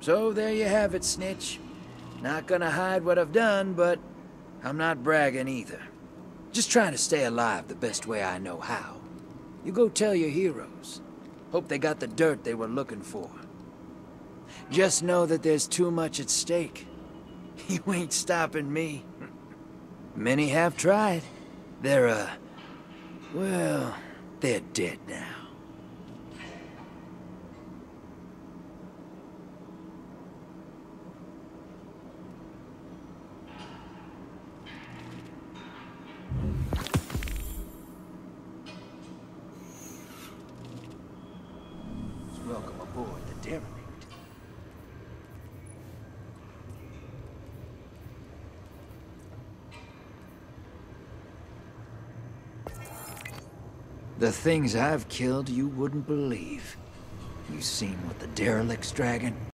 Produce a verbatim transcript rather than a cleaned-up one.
So there you have it, Snitch. Not gonna hide what I've done, but I'm not bragging either. Just trying to stay alive the best way I know how. You go tell your heroes. Hope they got the dirt they were looking for. Just know that there's too much at stake. You ain't stopping me. Many have tried. They're, uh... well, they're dead now. Welcome aboard the Derelict. The things I've killed you wouldn't believe. You seen what the Derelict's dragging?